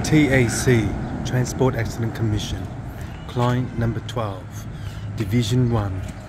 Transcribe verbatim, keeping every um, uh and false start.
T A C, Transport Accident Commission, client number twelve, Division one.